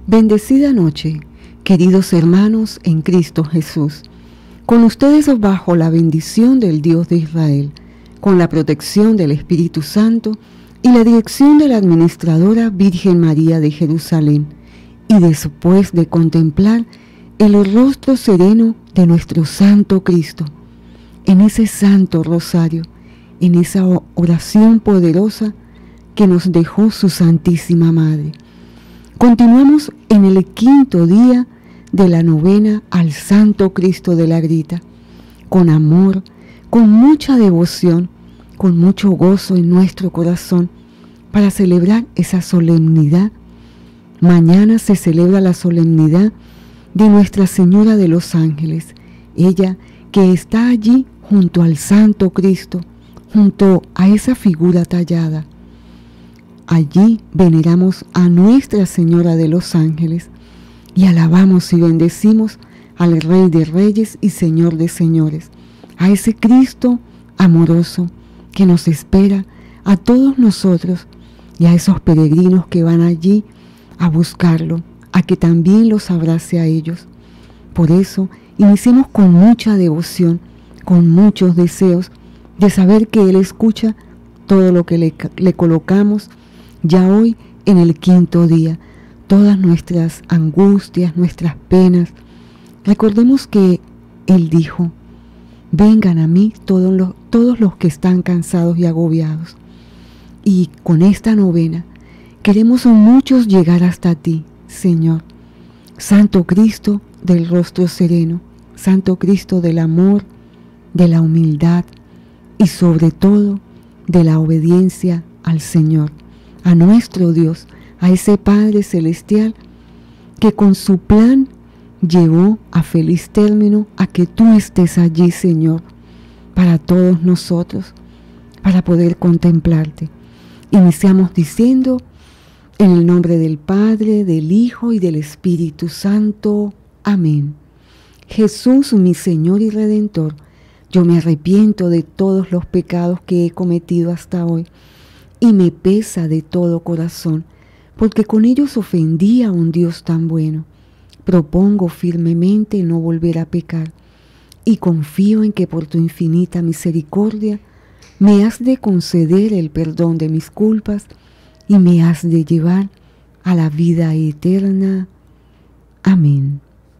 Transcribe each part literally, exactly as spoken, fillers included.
Bendecida noche, queridos hermanos en Cristo Jesús. Con ustedes bajo la bendición del Dios de Israel, con la protección del Espíritu Santo y la dirección de la administradora Virgen María de Jerusalén, y después de contemplar el rostro sereno de nuestro Santo Cristo, en ese Santo Rosario, en esa oración poderosa que nos dejó su Santísima Madre. Continuamos en el quinto día de la novena al Santo Cristo de la Grita, con amor, con mucha devoción, con mucho gozo en nuestro corazón, para celebrar esa solemnidad. Mañana se celebra la solemnidad de Nuestra Señora de los Ángeles, ella que está allí junto al Santo Cristo, junto a esa figura tallada. Allí veneramos a Nuestra Señora de los Ángeles y alabamos y bendecimos al Rey de Reyes y Señor de Señores, a ese Cristo amoroso que nos espera a todos nosotros y a esos peregrinos que van allí a buscarlo, a que también los abrace a ellos. Por eso, iniciemos con mucha devoción, con muchos deseos de saber que Él escucha todo lo que le, le colocamos ya hoy en el quinto día, todas nuestras angustias, nuestras penas. Recordemos que Él dijo: vengan a mí todos los, todos los que están cansados y agobiados. Y con esta novena queremos muchos llegar hasta ti, Señor. Santo Cristo del rostro sereno, Santo Cristo del amor, de la humildad y sobre todo de la obediencia al Señor, a nuestro Dios, a ese Padre Celestial que con su plan llegó a feliz término a que tú estés allí, Señor, para todos nosotros, para poder contemplarte. Iniciamos diciendo: en el nombre del Padre, del Hijo y del Espíritu Santo. Amén. Jesús, mi Señor y Redentor, yo me arrepiento de todos los pecados que he cometido hasta hoy, y me pesa de todo corazón, porque con ellos ofendí a un Dios tan bueno. Propongo firmemente no volver a pecar, y confío en que por tu infinita misericordia me has de conceder el perdón de mis culpas y me has de llevar a la vida eterna. Amén.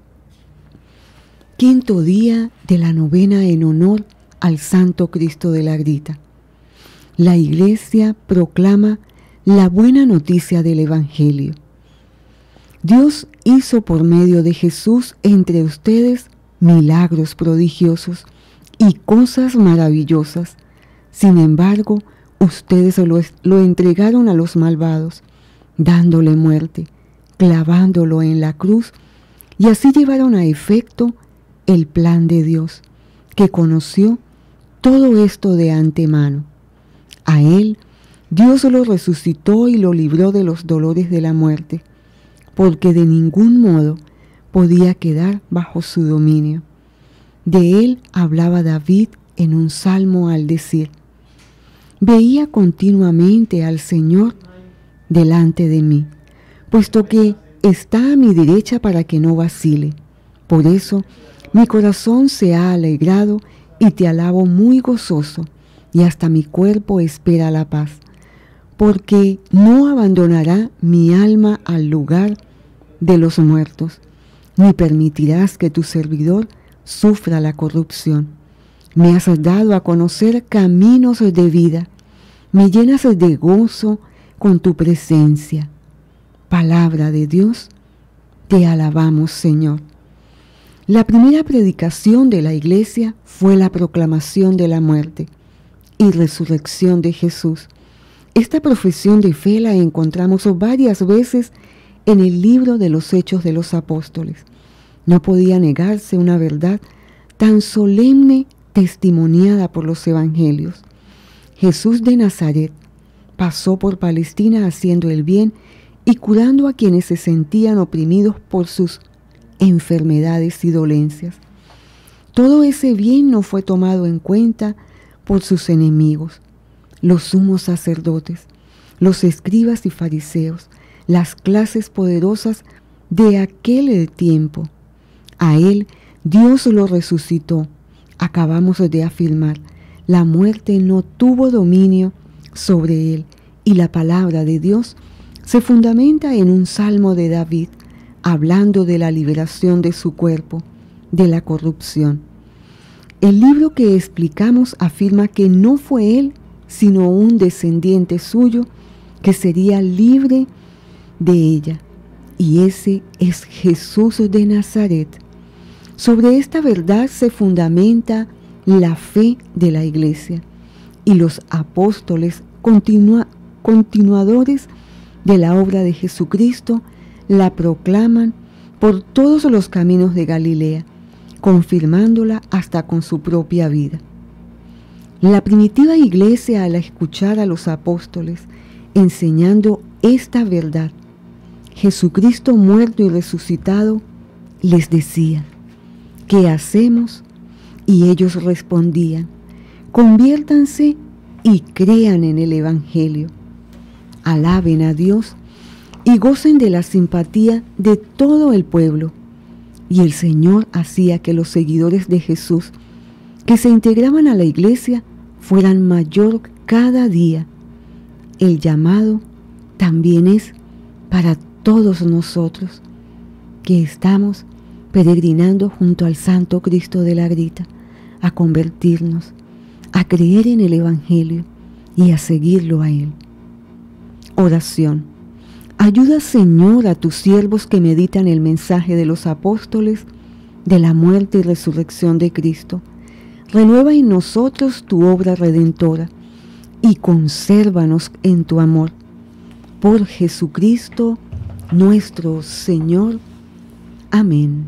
Quinto día de la novena en honor al Santo Cristo de la Grita. La Iglesia proclama la buena noticia del Evangelio. Dios hizo por medio de Jesús entre ustedes milagros prodigiosos y cosas maravillosas. Sin embargo, ustedes lo, lo entregaron a los malvados, dándole muerte, clavándolo en la cruz, y así llevaron a efecto el plan de Dios, que conoció todo esto de antemano. A Él, Dios lo resucitó y lo libró de los dolores de la muerte, porque de ningún modo podía quedar bajo su dominio. De Él hablaba David en un salmo al decir: veía continuamente al Señor delante de mí, puesto que está a mi derecha para que no vacile. Por eso mi corazón se ha alegrado y te alabo muy gozoso, y hasta mi cuerpo espera la paz, porque no abandonará mi alma al lugar de los muertos, ni permitirás que tu servidor sufra la corrupción. Me has dado a conocer caminos de vida, me llenas de gozo con tu presencia. Palabra de Dios, te alabamos, Señor. La primera predicación de la Iglesia fue la proclamación de la muerte y resurrección de Jesús. Esta profesión de fe la encontramos varias veces en el libro de los Hechos de los Apóstoles. No podía negarse una verdad tan solemne testimoniada por los evangelios. Jesús de Nazaret pasó por Palestina haciendo el bien y curando a quienes se sentían oprimidos por sus enfermedades y dolencias. Todo ese bien no fue tomado en cuenta por sus enemigos, los sumos sacerdotes, los escribas y fariseos, las clases poderosas de aquel tiempo. A él Dios lo resucitó. Acabamos de afirmar, la muerte no tuvo dominio sobre él, y la palabra de Dios se fundamenta en un salmo de David, hablando de la liberación de su cuerpo, de la corrupción. El libro que explicamos afirma que no fue él, sino un descendiente suyo, que sería libre de ella, y ese es Jesús de Nazaret. Sobre esta verdad se fundamenta la fe de la Iglesia, y los apóstoles continua, continuadores de la obra de Jesucristo la proclaman por todos los caminos de Galilea, confirmándola hasta con su propia vida. La primitiva iglesia, al escuchar a los apóstoles enseñando esta verdad, Jesucristo muerto y resucitado, les decía, ¿qué hacemos? Y ellos respondían, conviértanse y crean en el Evangelio. Alaben a Dios y gocen de la simpatía de todo el pueblo. Y el Señor hacía que los seguidores de Jesús que se integraban a la iglesia fueran mayor cada día. El llamado también es para todos nosotros que estamos peregrinando junto al Santo Cristo de la Grita, a convertirnos, a creer en el Evangelio y a seguirlo a Él. Oración. Ayuda, Señor, a tus siervos que meditan el mensaje de los apóstoles de la muerte y resurrección de Cristo. Renueva en nosotros tu obra redentora y consérvanos en tu amor. Por Jesucristo nuestro Señor. Amén.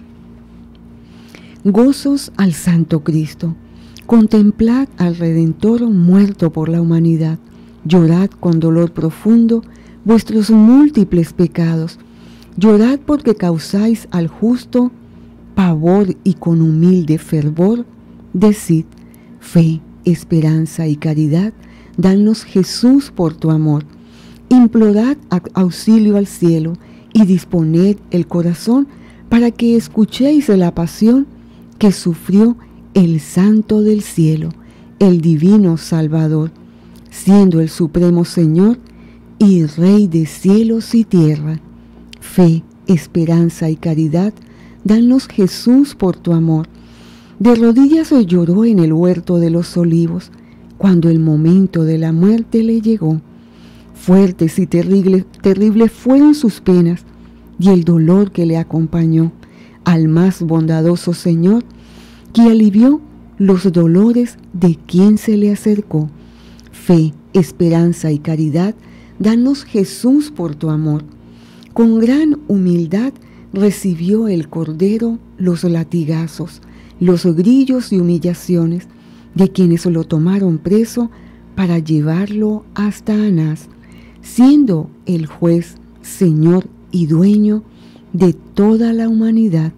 Gozos al Santo Cristo. Contemplad al Redentor muerto por la humanidad. Llorad con dolor profundo vuestros múltiples pecados. Llorad porque causáis al justo pavor, y con humilde fervor decid, fe, esperanza y caridad, danos Jesús por tu amor. Implorad auxilio al cielo y disponed el corazón para que escuchéis la pasión que sufrió el Santo del cielo, el divino Salvador, siendo el supremo Señor y Rey de cielos y tierra. Fe, esperanza y caridad, danos Jesús por tu amor. De rodillas lloró en el huerto de los olivos, cuando el momento de la muerte le llegó. Fuertes y terribles, terribles fueron sus penas y el dolor que le acompañó al más bondadoso Señor, que alivió los dolores de quien se le acercó. Fe, esperanza y caridad, danos Jesús por tu amor. Con gran humildad recibió el Cordero los latigazos, los grillos y humillaciones de quienes lo tomaron preso para llevarlo hasta Anás, siendo el juez, Señor y dueño de toda la humanidad.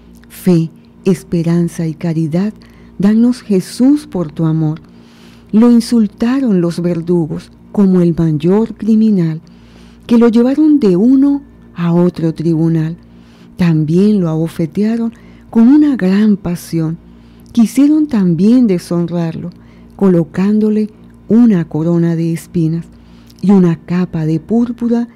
Fe, esperanza y caridad, danos Jesús por tu amor. Lo insultaron los verdugos como el mayor criminal, que lo llevaron de uno a otro tribunal. También lo abofetearon con una gran pasión. Quisieron también deshonrarlo, colocándole una corona de espinas y una capa de púrpura,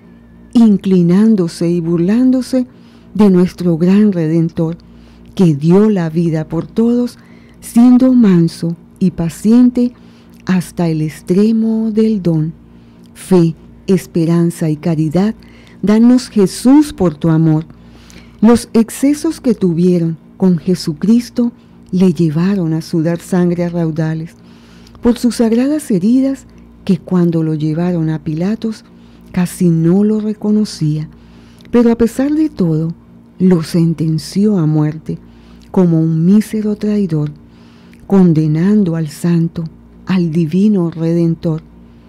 inclinándose y burlándose de nuestro gran Redentor, que dio la vida por todos, siendo manso y paciente hasta el extremo del don. Fe, esperanza y caridad, danos Jesús por tu amor. Los excesos que tuvieron con Jesucristo le llevaron a sudar sangre a raudales por sus sagradas heridas, que cuando lo llevaron a Pilatos casi no lo reconocía, pero a pesar de todo lo sentenció a muerte como un mísero traidor, condenando al santo, al divino Redentor.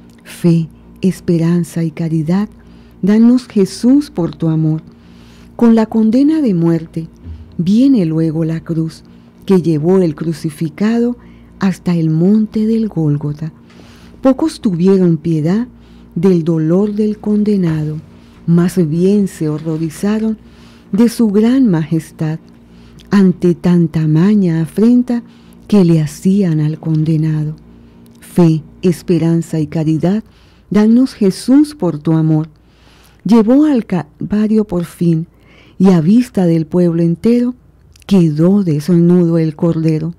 Fe, esperanza y caridad, danos Jesús por tu amor. Con la condena de muerte viene luego la cruz, que llevó el crucificado hasta el monte del Gólgota. Pocos tuvieron piedad del dolor del condenado, más bien se horrorizaron de su gran majestad, ante tan tamaña afrenta que le hacían al condenado. Fe, esperanza y caridad, danos Jesús por tu amor. Llevó al Calvario por fin, y a vista del pueblo entero, quedó desnudo el Cordero.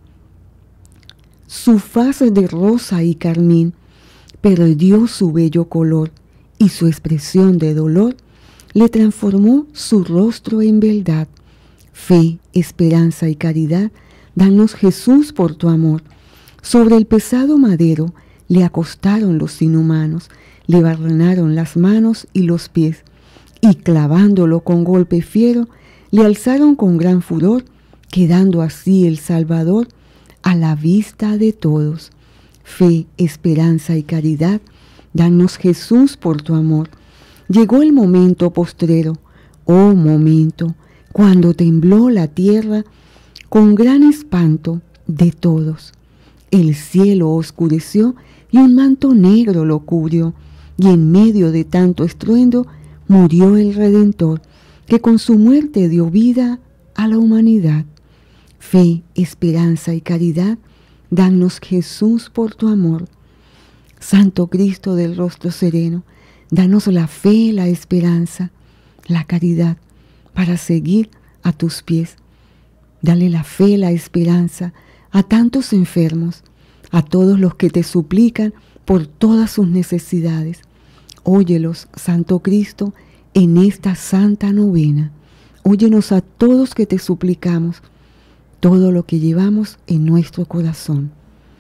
Su faz de rosa y carmín perdió su bello color, y su expresión de dolor le transformó su rostro en beldad. Fe, esperanza y caridad, danos Jesús por tu amor. Sobre el pesado madero le acostaron los inhumanos, le barrenaron las manos y los pies, y clavándolo con golpe fiero, le alzaron con gran furor, quedando así el Salvador a la vista de todos. Fe, esperanza y caridad, danos Jesús por tu amor. Llegó el momento postrero, oh momento, cuando tembló la tierra con gran espanto de todos. El cielo oscureció y un manto negro lo cubrió, y en medio de tanto estruendo murió el Redentor, que con su muerte dio vida a la humanidad. Fe, esperanza y caridad, danos Jesús por tu amor. Santo Cristo del rostro sereno, danos la fe, la esperanza, la caridad, para seguir a tus pies. Dale la fe, la esperanza a tantos enfermos, a todos los que te suplican por todas sus necesidades. Óyelos, Santo Cristo, en esta santa novena. Óyenos a todos que te suplicamos, todo lo que llevamos en nuestro corazón.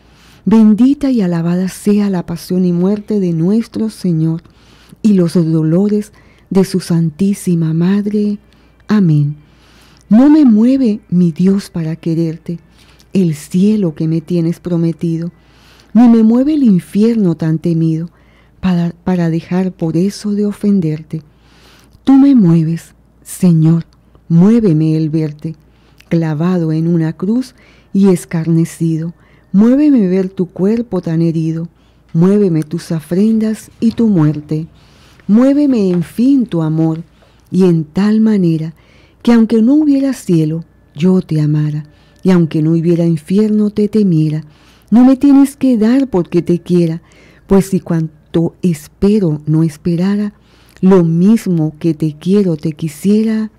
Bendita y alabada sea la pasión y muerte de nuestro Señor y los dolores de su Santísima Madre. Amén. No me mueve, mi Dios, para quererte, el cielo que me tienes prometido, ni me mueve el infierno tan temido, para, para dejar por eso de ofenderte. Tú me mueves, Señor, muéveme el verte, clavado en una cruz y escarnecido. Muéveme ver tu cuerpo tan herido, muéveme tus afrendas y tu muerte. Muéveme en fin tu amor, y en tal manera que aunque no hubiera cielo, yo te amara, y aunque no hubiera infierno, te temiera. No me tienes que dar porque te quiera, pues si cuanto espero no esperara, lo mismo que te quiero te quisiera.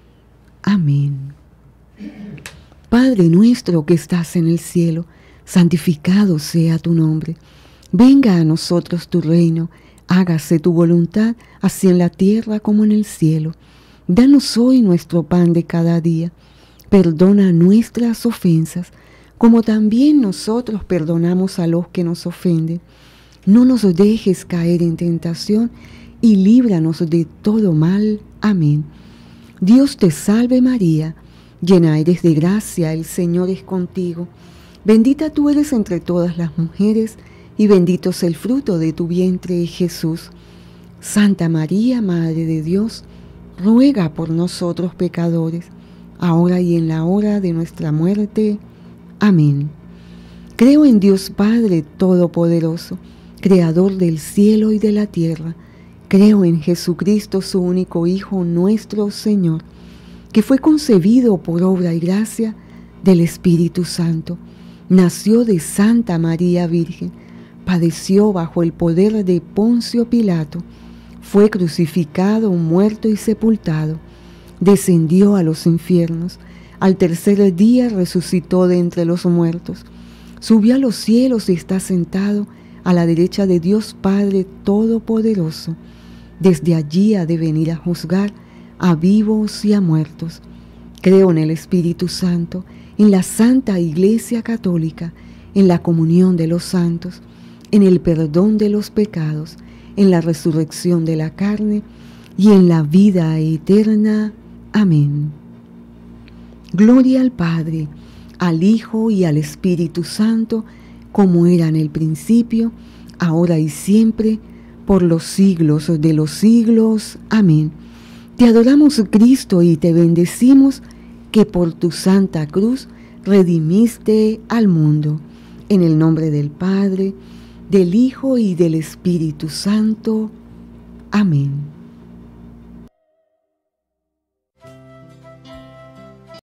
Amén. Padre nuestro que estás en el cielo, santificado sea tu nombre. Venga a nosotros tu reino, hágase tu voluntad, así en la tierra como en el cielo. Danos hoy nuestro pan de cada día. Perdona nuestras ofensas, como también nosotros perdonamos a los que nos ofenden. No nos dejes caer en tentación, y líbranos de todo mal. Amén. Dios te salve María, llena eres de gracia, el Señor es contigo. Bendita tú eres entre todas las mujeres, y bendito es el fruto de tu vientre, Jesús. Santa María, Madre de Dios, ruega por nosotros pecadores, ahora y en la hora de nuestra muerte. Amén. Creo en Dios Padre Todopoderoso, Creador del cielo y de la tierra. Creo en Jesucristo, su único Hijo, nuestro Señor, que fue concebido por obra y gracia del Espíritu Santo. Nació de Santa María Virgen, padeció bajo el poder de Poncio Pilato, fue crucificado, muerto y sepultado, descendió a los infiernos, al tercer día resucitó de entre los muertos, subió a los cielos y está sentado a la derecha de Dios Padre Todopoderoso. Desde allí ha de venir a juzgar a vivos y a muertos. Creo en el Espíritu Santo, en la Santa Iglesia Católica, en la comunión de los santos, en el perdón de los pecados, en la resurrección de la carne y en la vida eterna. Amén. Gloria al Padre, al Hijo y al Espíritu Santo, como era en el principio, ahora y siempre, por los siglos de los siglos. Amén. Te adoramos, Cristo, y te bendecimos, que por tu santa cruz redimiste al mundo. En el nombre del Padre, del Hijo y del Espíritu Santo. Amén.